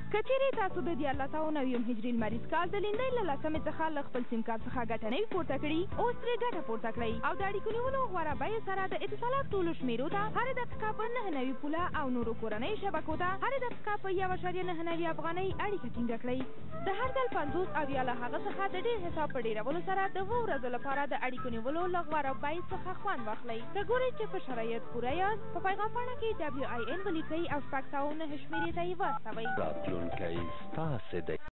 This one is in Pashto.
کچېرې تاسو د 1409 هجري لمریز کال د لیندۍ له 10مې څخه له خپل سیم کارت څخه ګټه نه وي پورته کړي، اوس ترې ګټه پورته کړئ او د اړیکو نیولو غوره بیې سره د اتصالات ټولو شمېرو ته هرې دقیقه په 9 پوله او نورو کورنیو شبکو ته هرې دقیقه په 1.9 افغانۍ اړیکه ټینګه کړئ. د هر ځل 50 او یا له هغه څخه د ډېر حساب په ډېرولو سره د 2 ورځو لپاره د اړیکو نیولو له غوره بیې څخه خوند واخلئ. که ګورئ چې په شرایط پوره یاست، په پیغام پاڼه کې WIN ولیکئ او 909 شمېرې ته یې واستوئ. راتلونکی ستاسې دی.